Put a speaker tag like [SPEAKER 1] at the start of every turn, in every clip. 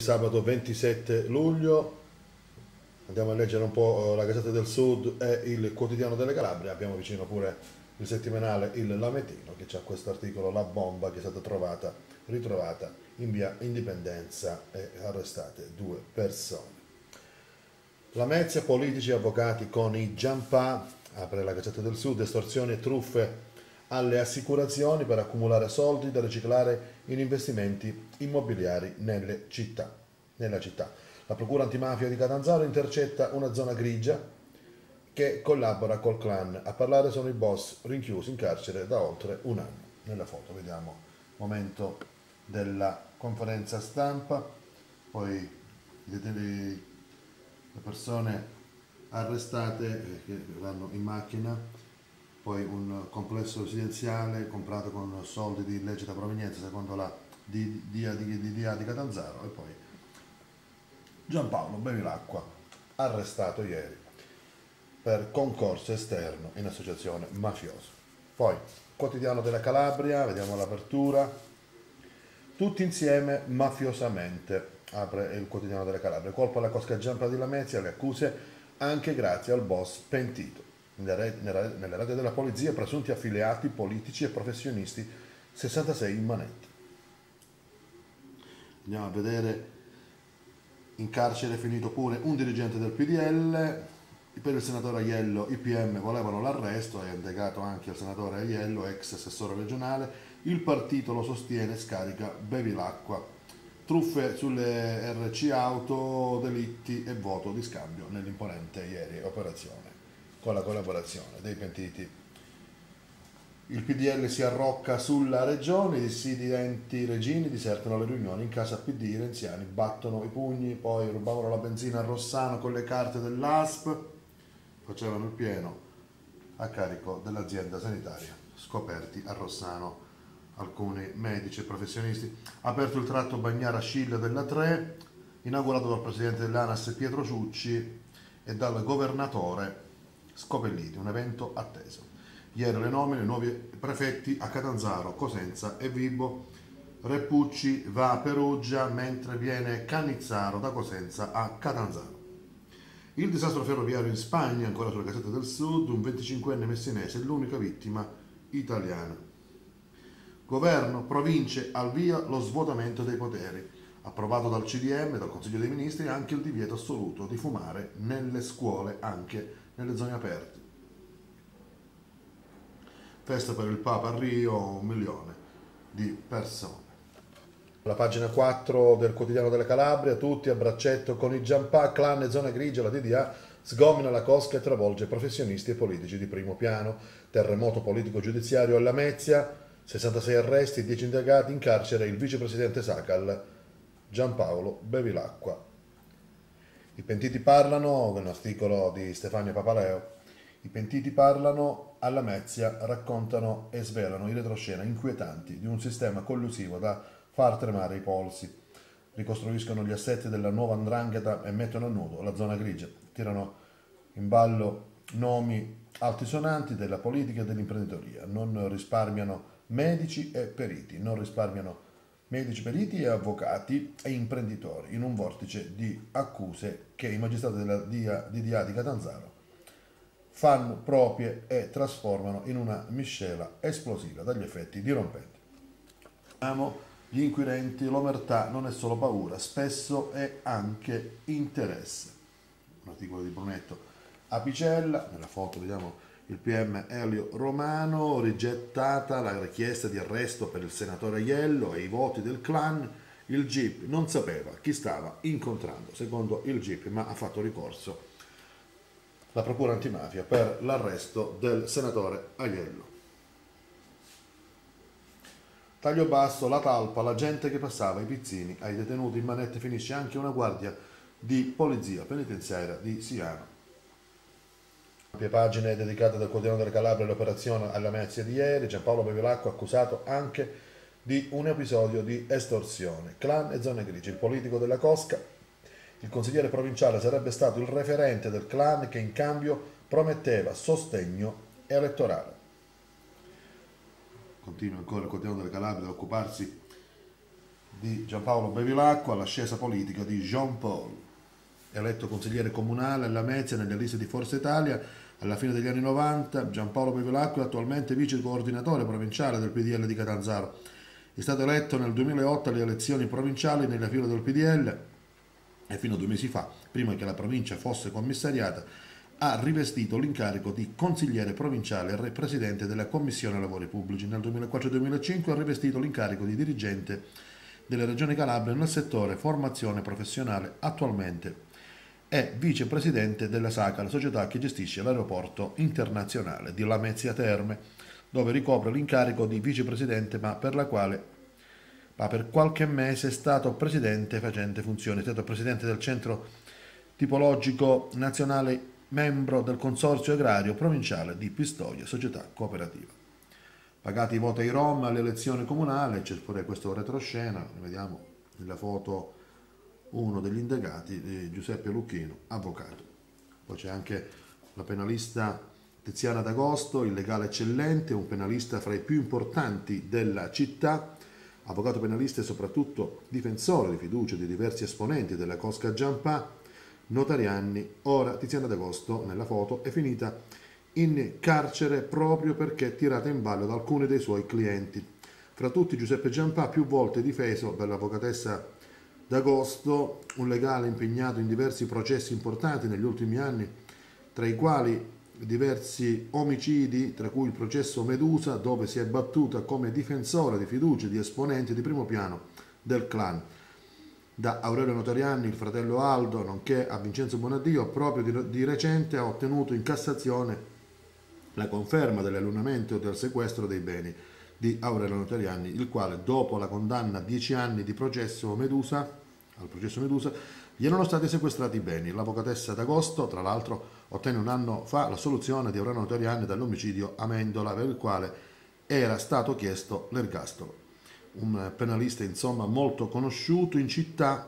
[SPEAKER 1] Sabato 27 luglio, andiamo a leggere un po' la Gazzetta del Sud e il Quotidiano delle Calabrie. Abbiamo vicino pure il settimanale Il Lametino, che c'ha questo articolo: la bomba che è stata ritrovata in via Indipendenza e arrestate 2 persone. Lamezia, politici e avvocati con i Giampà, apre la Gazzetta del Sud: estorsioni e truffe alle assicurazioni per accumulare soldi da riciclare in investimenti immobiliari nella città. La Procura antimafia di Catanzaro intercetta una zona grigia che collabora col clan. A parlare sono i boss rinchiusi in carcere da oltre un anno. Nella foto vediamo il momento della conferenza stampa, poi le persone arrestate che vanno in macchina, poi un complesso residenziale comprato con soldi di illecita provenienza secondo la DIA di Catanzaro, e poi Giampaolo Bevilacqua arrestato ieri per concorso esterno in associazione mafiosa. Poi Quotidiano della Calabria, vediamo l'apertura: tutti insieme mafiosamente, apre il Quotidiano della Calabria. Colpa alla cosca Giampa di Lamezia, le accuse anche grazie al boss pentito. Nelle reti della polizia presunti affiliati politici e professionisti, 66 immanenti. Andiamo a vedere: in carcere è finito pure un dirigente del PDL. Per il senatore Aiello i PM volevano l'arresto, è indagato anche il senatore Aiello, ex assessore regionale. Il partito lo sostiene, scarica Bevilacqua. Truffe sulle RC auto, delitti e voto di scambio nell'imponente ieri operazione con la collaborazione dei pentiti. Il PDL si arrocca sulla regione, i dissidenti regini disertano le riunioni in casa PD, i renziani battono i pugni, poi rubavano la benzina a Rossano con le carte dell'ASP, facevano il pieno a carico dell'azienda sanitaria, scoperti a Rossano alcuni medici e professionisti. Aperto il tratto Bagnara-Scilla della 3, inaugurato dal presidente dell'ANAS Pietro Ciucci e dal governatore Scopelliti, un evento atteso. Ieri le nomine, i nuovi prefetti a Catanzaro, Cosenza e Vibo. Repucci va a Perugia mentre viene Cannizzaro da Cosenza a Catanzaro. Il disastro ferroviario in Spagna, ancora sulla Gazzetta del Sud, un 25enne messinese, l'unica vittima italiana. Governo, province, al via lo svuotamento dei poteri. Approvato dal CDM, dal Consiglio dei Ministri, anche il divieto assoluto di fumare nelle scuole, anche nelle zone aperte. Festa per il Papa a Rio, 1 milione di persone. La pagina 4 del Quotidiano della Calabria: tutti a braccetto con i Giampà, clan e zona grigia, la DDA sgomina la cosca e travolge professionisti e politici di primo piano. Terremoto politico-giudiziario a Lamezia, 66 arresti, 10 indagati, in carcere il vicepresidente Sacal, Giampaolo Bevilacqua. I pentiti parlano, un articolo di Stefania Papaleo. I pentiti parlano a Lamezia, raccontano e svelano i retroscena inquietanti di un sistema collusivo da far tremare i polsi. Ricostruiscono gli assetti della nuova 'ndrangheta e mettono a nudo la zona grigia. Tirano in ballo nomi altisonanti della politica e dell'imprenditoria. Non risparmiano medici e periti, non risparmiano medici, periti e avvocati e imprenditori in un vortice di accuse che i magistrati della DDA di Catanzaro fanno proprie e trasformano in una miscela esplosiva dagli effetti dirompenti. Gli inquirenti: l'omertà non è solo paura, spesso è anche interesse. Un articolo di Brunetto Apicella. Nella foto vediamo il PM Elio Romano: rigettata la richiesta di arresto per il senatore Aiello e i voti del clan. Il GIP non sapeva chi stava incontrando, secondo il GIP, ma ha fatto ricorso la Procura antimafia per l'arresto del senatore Aiello. Taglio basso, la talpa, la gente che passava, i pizzini, ai detenuti in manette finisce anche una guardia di polizia penitenziaria di Siano. Ampie pagine dedicate dal Quotidiano della Calabria all'operazione alla Lamezia di ieri. Giampaolo Bevilacqua accusato anche di un episodio di estorsione. Clan e zone grigie, il politico della cosca. Il consigliere provinciale sarebbe stato il referente del clan che in cambio prometteva sostegno elettorale. Continua ancora il Quotidiano delle Calabria ad occuparsi di Giampaolo Bevilacqua, l'ascesa politica di Jean Paul, eletto consigliere comunale a Lamezia nelle liste di Forza Italia alla fine degli anni 90. Giampaolo Bevilacqua è attualmente vice coordinatore provinciale del PDL di Catanzaro. È stato eletto nel 2008 alle elezioni provinciali nelle file del PDL e fino a 2 mesi fa, prima che la provincia fosse commissariata, ha rivestito l'incarico di consigliere provinciale e presidente della Commissione Lavori Pubblici. Nel 2004-2005 ha rivestito l'incarico di dirigente della Regione Calabria nel settore formazione professionale. Attualmente è vicepresidente della SACA, la società che gestisce l'aeroporto internazionale di Lamezia Terme, dove ricopre l'incarico di vicepresidente, ma per qualche mese è stato presidente facente funzioni. È stato presidente del Centro Tipologico Nazionale, membro del Consorzio Agrario Provinciale di Pistoia, società cooperativa. Pagati i voti ai Rom alle elezioni comunali, c'è pure questo retroscena, vediamo nella foto uno degli indagati, Giuseppe Lucchino, avvocato. Poi c'è anche la penalista Tiziana D'Agosto, il legale eccellente, un penalista fra i più importanti della città, avvocato penalista e soprattutto difensore di fiducia di diversi esponenti della cosca Giampà, notarianni. Ora Tiziana D'Agosto, nella foto, è finita in carcere proprio perché tirata in ballo da alcuni dei suoi clienti. Fra tutti Giuseppe Giampà, più volte difeso dall'avvocatessa D'Agosto, un legale impegnato in diversi processi importanti negli ultimi anni, tra i quali diversi omicidi, tra cui il processo Medusa, dove si è battuta come difensore di fiducia di esponenti di primo piano del clan. Da Aurelio Notarianni, il fratello Aldo, nonché a Vincenzo Bonaddio, proprio di recente ha ottenuto in Cassazione la conferma dell'annullamento e del sequestro dei beni di Aurelio Notarianni, il quale, dopo la condanna a 10 anni di processo Medusa, gli erano stati sequestrati i beni. L'avvocatessa D'Agosto, tra l'altro, ottenne un anno fa la soluzione di Aurelio Notarianni dall'omicidio Amendola, per il quale era stato chiesto l'ergastolo. Un penalista, insomma, molto conosciuto in città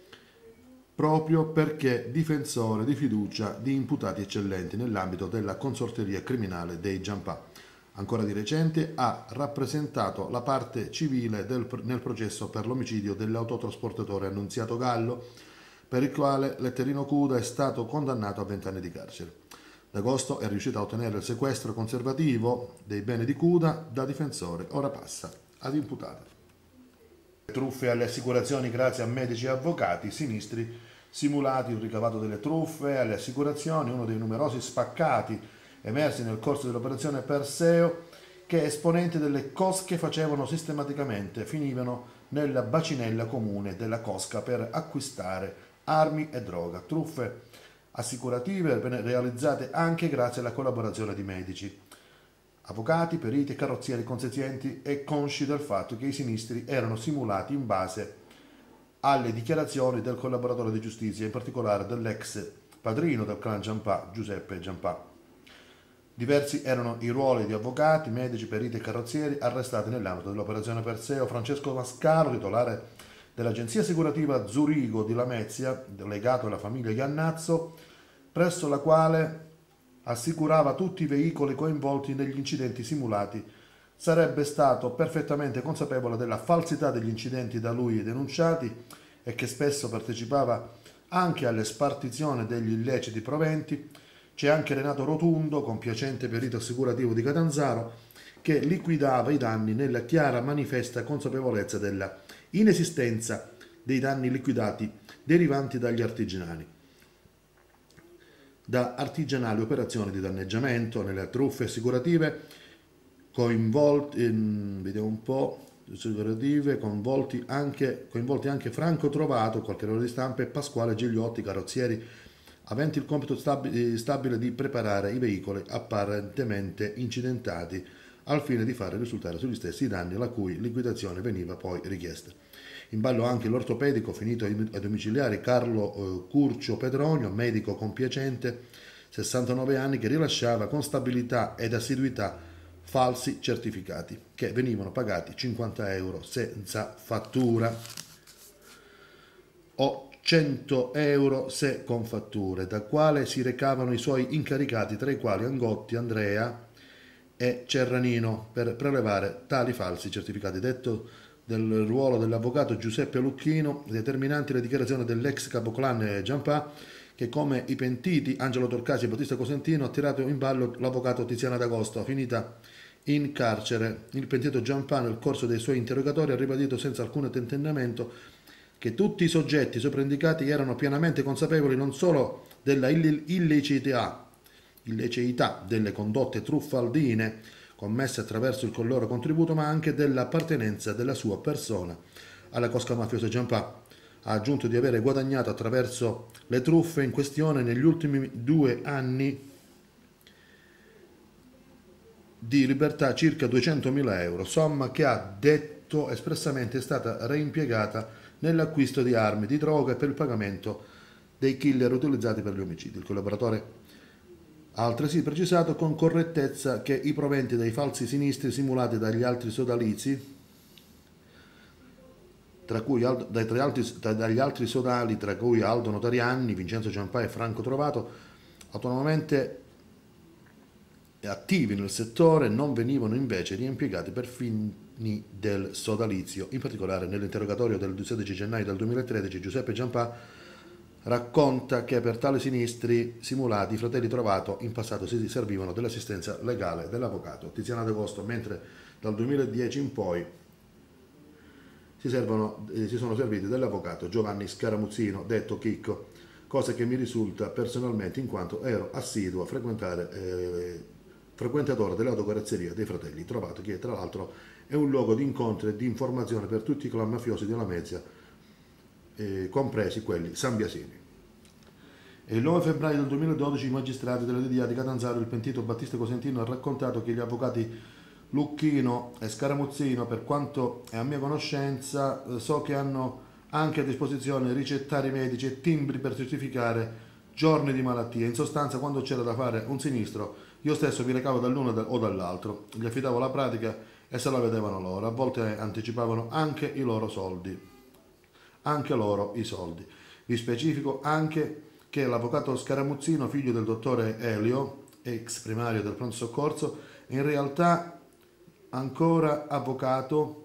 [SPEAKER 1] proprio perché difensore di fiducia di imputati eccellenti nell'ambito della consorteria criminale dei Giampà. Ancora di recente ha rappresentato la parte civile nel processo per l'omicidio dell'autotrasportatore Annunziato Gallo, per il quale Letterino Cuda è stato condannato a 20 anni di carcere. D'Agosto è riuscito a ottenere il sequestro conservativo dei beni di Cuda da difensore, ora passa ad imputato. Truffe alle assicurazioni grazie a medici e avvocati, sinistri simulati, il ricavato delle truffe alle assicurazioni, uno dei numerosi spaccati emersi nel corso dell'operazione Perseo, che esponenti delle cosche facevano sistematicamente, finivano nella bacinella comune della cosca per acquistare armi e droga. Truffe assicurative realizzate anche grazie alla collaborazione di medici, avvocati, periti e carrozzieri consenzienti e consci del fatto che i sinistri erano simulati in base alle dichiarazioni del collaboratore di giustizia, in particolare dell'ex padrino del clan Giampà, Giuseppe Giampà. Diversi erano i ruoli di avvocati, medici, periti e carrozzieri arrestati nell'ambito dell'operazione Perseo. Francesco Mascaro, titolare dell'agenzia assicurativa Zurigo di Lamezia, legato alla famiglia Iannazzo, presso la quale assicurava tutti i veicoli coinvolti negli incidenti simulati, sarebbe stato perfettamente consapevole della falsità degli incidenti da lui denunciati e che spesso partecipava anche alle spartizioni degli illeciti proventi. C'è anche Renato Rotundo, compiacente perito assicurativo di Catanzaro, che liquidava i danni nella chiara manifesta consapevolezza della inesistenza dei danni liquidati derivanti dagli artigianali. Da artigianali operazioni di danneggiamento nelle truffe assicurative coinvolti anche Franco Trovato, qualche ore di stampa, e Pasquale Gigliotti, carrozzieri aventi il compito stabile di preparare i veicoli apparentemente incidentati al fine di fare risultare sugli stessi i danni la cui liquidazione veniva poi richiesta. In ballo anche l'ortopedico finito ai domiciliari Carlo Curcio Pedronio, medico compiacente, 69 anni, che rilasciava con stabilità ed assiduità falsi certificati che venivano pagati 50 euro senza fattura o 100 euro se con fatture, dal quale si recavano i suoi incaricati, tra i quali Angotti, Andrea e Cerranino, per prelevare tali falsi certificati. Detto del ruolo dell'avvocato Giuseppe Lucchino, determinanti le dichiarazioni dell'ex capoclan Giampà, che come i pentiti Angelo Torcasi e Battista Cosentino ha tirato in ballo l'avvocato Tiziana D'Agosto, finita in carcere. Il pentito Giampà nel corso dei suoi interrogatori ha ribadito senza alcun tentennamento che tutti i soggetti sopraindicati erano pienamente consapevoli non solo della illiceità delle condotte truffaldine commesse attraverso il loro contributo, ma anche dell'appartenenza della sua persona alla cosca mafiosa Giampà. Ha aggiunto di avere guadagnato attraverso le truffe in questione negli ultimi 2 anni di libertà circa 200.000 euro, somma che ha detto espressamente è stata reimpiegata nell'acquisto di armi, di droga e per il pagamento dei killer utilizzati per gli omicidi. Il collaboratore ha altresì precisato con correttezza che i proventi dei falsi sinistri simulati dagli altri sodalizi, dagli altri sodali, tra cui Aldo Notarianni, Vincenzo Giampà e Franco Trovato, autonomamente attivi nel settore, non venivano invece riimpiegati per fini del sodalizio. In particolare nell'interrogatorio del 16 gennaio del 2013 Giuseppe Giampà racconta che per tali sinistri simulati i fratelli Trovato in passato si servivano dell'assistenza legale dell'avvocato Tiziana D'Agosto, mentre dal 2010 in poi si sono serviti dell'avvocato Giovanni Scaramuzzino, detto Chicco, cosa che mi risulta personalmente in quanto ero assiduo a frequentatore dell'autocarrozzeria dei fratelli Trovato, che tra l'altro è un luogo di incontro e di informazione per tutti i clan mafiosi della Lamezia, compresi quelli sambiasini. E il 9 febbraio del 2012 i magistrati della DDA di Catanzaro, il pentito Battista Cosentino, ha raccontato che gli avvocati Lucchino e Scaramuzzino, per quanto è a mia conoscenza, so che hanno anche a disposizione ricettari medici e timbri per certificare giorni di malattia. In sostanza, quando c'era da fare un sinistro, io stesso mi recavo dall'uno o dall'altro, gli affidavo la pratica e se la vedevano loro. A volte anticipavano anche i loro soldi. Anche loro i soldi. Vi specifico anche che l'avvocato Scaramuzzino, figlio del dottore Elio, ex primario del pronto soccorso, è in realtà ancora avvocato,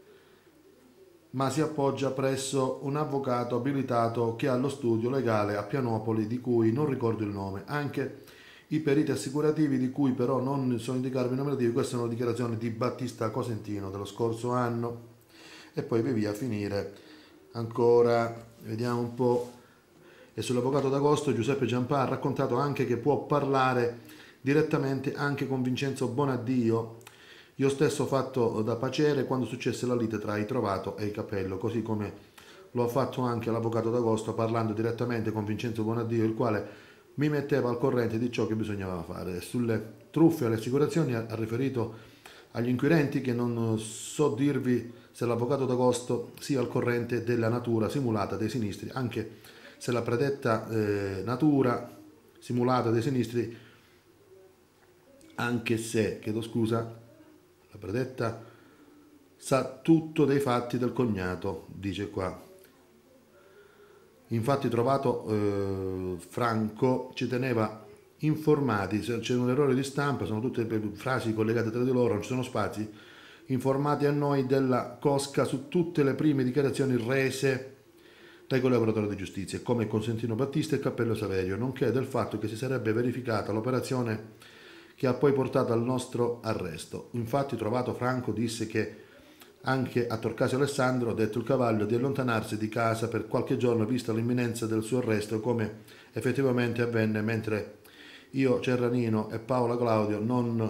[SPEAKER 1] ma si appoggia presso un avvocato abilitato che ha lo studio legale a Pianopoli, di cui non ricordo il nome. Anche i periti assicurativi, di cui però non so indicarvi i nominativi, queste sono dichiarazioni di Battista Cosentino dello scorso anno. E poi via a finire ancora, vediamo un po'. E sull'avvocato d'Agosto Giuseppe Giampà ha raccontato anche che può parlare direttamente anche con Vincenzo Bonaddio. Io stesso ho fatto da paciere quando successe la lite tra i Trovato e i Capello, così come lo ha fatto anche l'avvocato d'Agosto parlando direttamente con Vincenzo Bonaddio, il quale mi metteva al corrente di ciò che bisognava fare. Sulle truffe e alle assicurazioni ha riferito agli inquirenti che non so dirvi se l'avvocato d'Agosto sia al corrente della natura simulata dei sinistri, anche se la predetta natura simulata dei sinistri, anche se, chiedo scusa, la predetta sa tutto dei fatti del cognato, dice qua. Infatti Trovato Franco ci teneva informati, se c'è un errore di stampa, sono tutte frasi collegate tra di loro, non ci sono spazi, informati a noi della cosca su tutte le prime dichiarazioni rese dai collaboratori di giustizia, come Cosentino Battista e Cappello Saverio, nonché del fatto che si sarebbe verificata l'operazione che ha poi portato al nostro arresto. Infatti Trovato Franco disse che anche a Torcasio Alessandro, detto il Cavallo, di allontanarsi di casa per qualche giorno vista l'imminenza del suo arresto, come effettivamente avvenne mentre io, Cerranino e Paola Claudio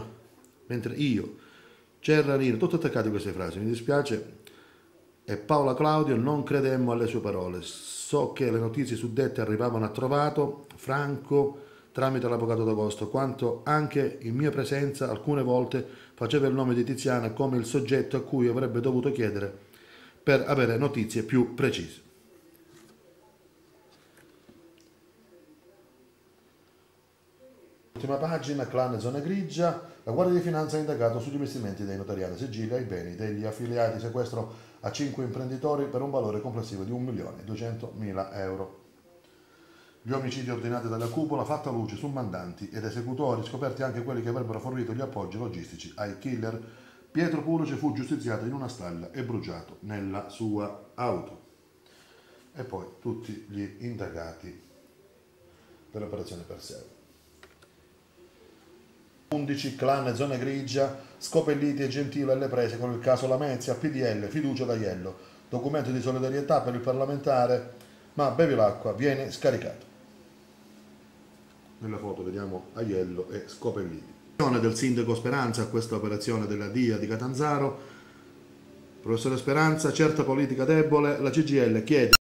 [SPEAKER 1] tutto attaccato a queste frasi, mi dispiace, e Paola Claudio non credemmo alle sue parole. So che le notizie suddette arrivavano a Trovato Franco tramite l'avvocato d'Agosto, quanto anche in mia presenza alcune volte faceva il nome di Tiziana come il soggetto a cui avrebbe dovuto chiedere per avere notizie più precise. Ultima pagina, clan e zona grigia. La Guardia di Finanza ha indagato sugli investimenti dei notariali Sigilli ai beni degli affiliati, sequestro a 5 imprenditori per un valore complessivo di 1.200.000 euro. Gli omicidi ordinati dalla cupola, fatta luce su mandanti ed esecutori, scoperti anche quelli che avrebbero fornito gli appoggi logistici ai killer Pietro Pulice fu giustiziato in una stalla e bruciato nella sua auto. E poi tutti gli indagati per l'operazione Perseo. 11 clan e zona grigia, Scopelliti e Gentile alle prese con il caso Lamezia, PDL, fiducia da Iello, documento di solidarietà per il parlamentare, ma bevi l'acqua, viene scaricato. Nella foto vediamo Aiello e Scopelliti. Del sindaco Speranza a questa operazione della DIA di Catanzaro. Professore Speranza, certa politica debole, la CGIL chiede